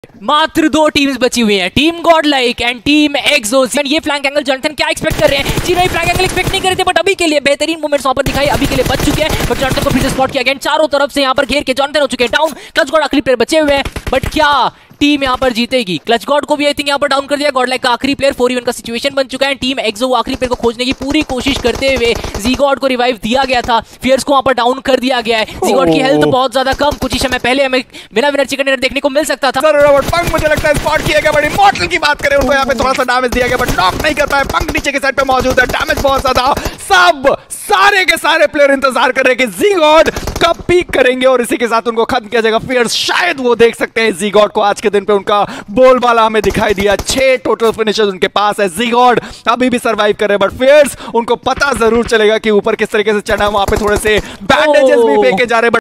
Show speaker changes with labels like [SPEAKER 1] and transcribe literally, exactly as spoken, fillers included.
[SPEAKER 1] मात्र दो टीम्स बची हुई हैं, team god like and team एक्सोसियन। ये फ्लैंक एंगल जॉनथन क्या एक्सपेक्ट कर रहे हैं? जीरो फ्लैंक एंगल एक्सपेक्ट नहीं कर रहे थे, बट अभी के लिए बेहतरीन मूवमेंट्स वहां पर दिखाई, अभी के लिए बच चुके हैं। बट जॉनथन को फिर से स्पॉट किया गया, चारों तरफ से यहां पर घेर के जॉनथन हो चुके हैं डाउन। क्लच गॉड आखिरी प्लेयर बचे हुए हैं, बट क्या टीम यहां पर जीतेगी? क्लच गॉड को भी आई थिंक यहां पर डाउन कर दिया। गॉड लाइक का आखिरी प्लेयर फोर वन का सिचुएशन बन चुका है। टीम एक्सो आखिरी प्लेयर को खोजने की पूरी कोशिश करते हुए, जी गॉड को रिवाइव दिया गया था, फियर्स को वहां पर डाउन कर दिया गया है। जी गॉड की हेल्थ बहुत ज्यादा कम, कुछ ही समय पहले हमें बिना विनर चिकन डिनर देखने को मिल सकता था।
[SPEAKER 2] पंक मुझे लगता है स्पॉट किया गया, बड़ी मॉडल की बात करें उनको यहाँ पे थोड़ा सा डैमेज दिया गया, बट नॉक नहीं कर पाए। पंक नीचे के साइड पे मौजूद है, डैमेज बहुत ज्यादा। सब सारे के सारे प्लेयर इंतजार कर रहे हैं कि जी गॉड कब पीक करेंगे और इसी के साथ उनको खत्म किया जाएगा। फियर्स शायद वो देख सकते हैं जी गॉड को आज के दिन पे, उनका बोलबाला हमें दिखाई दिया। छह टोटल फिनिशर्स उनके पास है। जी गॉड अभी भी सर्वाइव कर रहे हैं, बट फियर्स उनको पता जरूर चलेगा कि ऊपर किस तरीके से चढ़ना। वहां पे थोड़े से बैंडेजेस भी फेंके जा रहे हैं।